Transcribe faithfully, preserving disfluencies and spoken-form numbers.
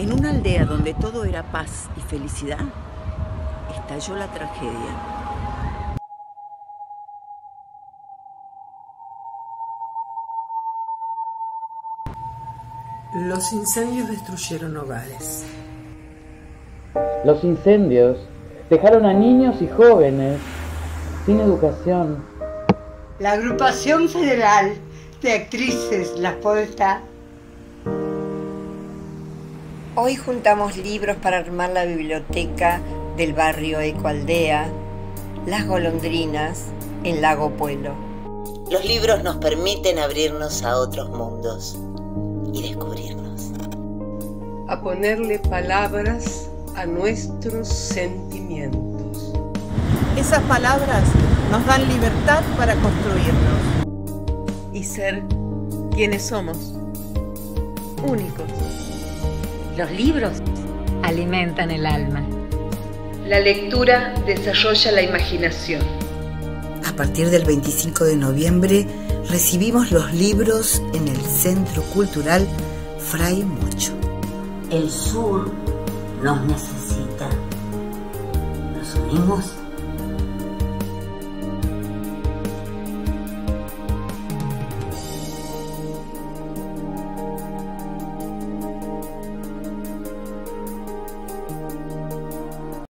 En una aldea donde todo era paz y felicidad, estalló la tragedia. Los incendios destruyeron hogares. Los incendios dejaron a niños y jóvenes sin educación. La Agrupación Federal de Actrices La Polta. Hoy juntamos libros para armar la biblioteca del barrio Ecoaldea, Las Golondrinas, en Lago Puelo. Los libros nos permiten abrirnos a otros mundos y descubrirnos. A ponerle palabras a nuestros sentimientos. Esas palabras nos dan libertad para construirnos. Y ser quienes somos, únicos. Los libros alimentan el alma. La lectura desarrolla la imaginación. A partir del veinticinco de noviembre recibimos los libros en el Centro Cultural Fray Mocho. El sur nos necesita. ¿Nos unimos?